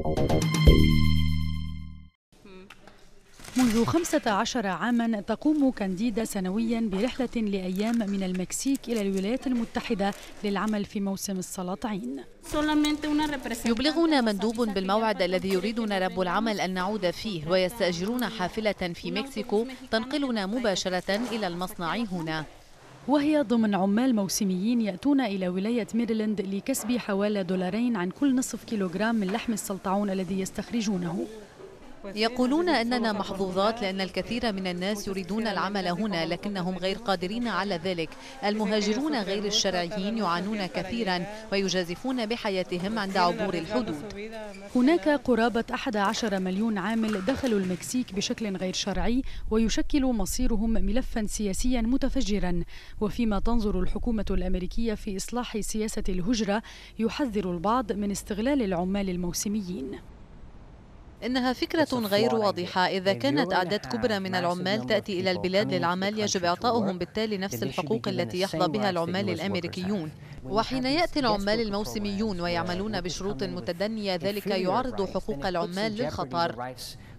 منذ 15 عاما تقوم كانديدا سنويا برحلة لأيام من المكسيك إلى الولايات المتحدة للعمل في موسم السلاطعين. يبلغنا مندوب بالموعد الذي يريدنا رب العمل أن نعود فيه، ويستأجرون حافلة في مكسيكو تنقلنا مباشرة إلى المصنع هنا. وهي ضمن عمال موسميين يأتون إلى ولاية ميريلاند لكسب حوالي $2 عن كل نصف كيلوغرام من لحم السلطعون الذي يستخرجونه. يقولون أننا محظوظات لأن الكثير من الناس يريدون العمل هنا لكنهم غير قادرين على ذلك. المهاجرون غير الشرعيين يعانون كثيرا ويجازفون بحياتهم عند عبور الحدود. هناك قرابة 11 مليون عامل دخلوا المكسيك بشكل غير شرعي ويشكل مصيرهم ملفا سياسيا متفجرا. وفيما تنظر الحكومة الأمريكية في إصلاح سياسة الهجرة، يحذر البعض من استغلال العمال الموسميين. إنها فكرة غير واضحة. إذا كانت أعداد كبرى من العمال تأتي إلى البلاد للعمل، يجب إعطاؤهم بالتالي نفس الحقوق التي يحظى بها العمال الأمريكيون. وحين يأتي العمال الموسميون ويعملون بشروط متدنية، ذلك يعرض حقوق العمال للخطر.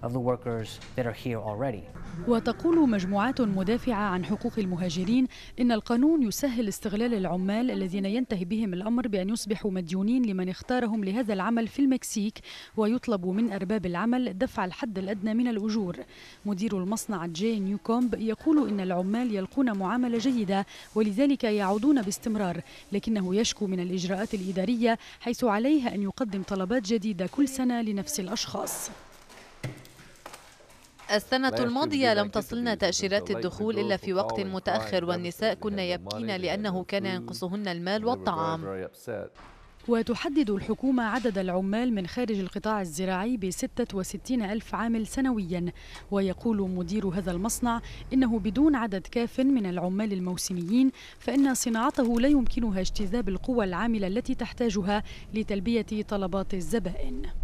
وتقول مجموعات مدافعة عن حقوق المهاجرين إن القانون يسهل استغلال العمال الذين ينتهي بهم الأمر بأن يصبحوا مديونين لمن اختارهم لهذا العمل في المكسيك، ويطلب من أرباب العمل دفع الحد الأدنى من الأجور. مدير المصنع جي نيوكومب يقول إن العمال يلقون معاملة جيدة ولذلك يعودون باستمرار، لكنه يشكو من الإجراءات الإدارية حيث عليه أن يقدم طلبات جديدة كل سنة لنفس الأشخاص. السنة الماضية لم تصلنا تأشيرات الدخول إلا في وقت متأخر، والنساء كن يبكين لأنه كان ينقصهن المال والطعام. وتحدد الحكومة عدد العمال من خارج القطاع الزراعي ب66,000 عامل سنويا. ويقول مدير هذا المصنع إنه بدون عدد كاف من العمال الموسميين فإن صناعته لا يمكنها اجتذاب القوى العاملة التي تحتاجها لتلبية طلبات الزبائن.